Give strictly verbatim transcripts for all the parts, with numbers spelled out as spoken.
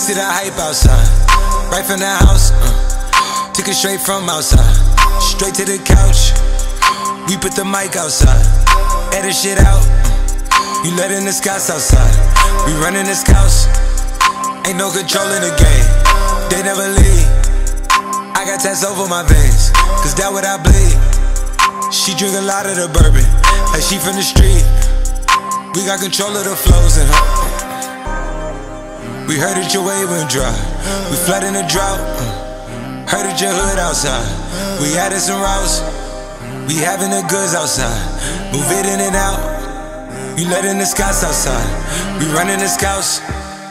see the hype outside, right from the house, uh, took it straight from outside, straight to the couch. We put the mic outside, edit shit out. uh, You letting the scouts outside, we running the scouts. Ain't no control in the game, they never leave. I got tats over my veins, cause that what I bleed. She drink a lot of the bourbon, like she from the street. We got control of the flows in her. We heard that your wave went dry, we flooding the drought. Heard that your hood outside, we added some routes. We having the goods outside, move it in and out. You letting the scouts outside, we running the scouts.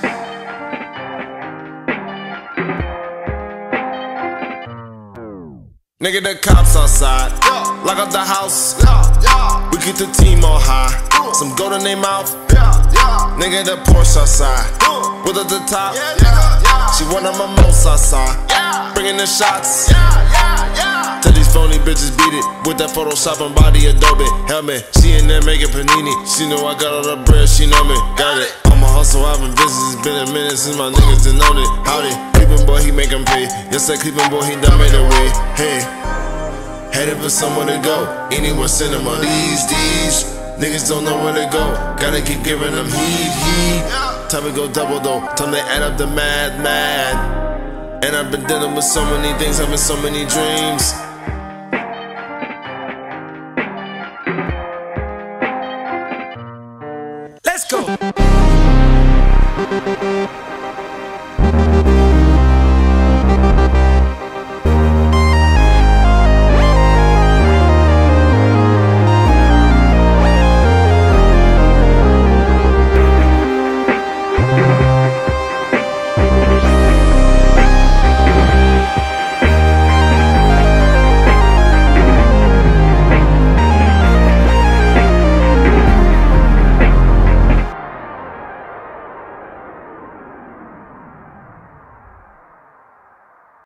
Nigga, the cops outside, lock up the house. We keep the team on high, some gold in their mouth. Nigga, the Porsche outside, with at the top. She one of my most outside, bringing the shots. Tell these phony bitches beat it with that Photoshop and body Adobe helmet. She in there making panini. She know I got all the bread, she know me. Got it. I'm a hustle, I've been busy. It's been a minute since my niggas done known it. Howdy, Cleveland boy, he make 'em pay. Yes, that Cleveland boy, he done made a way. Hey, headed for somewhere to go. Anywhere cinema. These, these niggas don't know where to go. Gotta keep giving them heat, heat. Time to go double though. Time to add up the mad, mad. And I've been dealing with so many things, having so many dreams.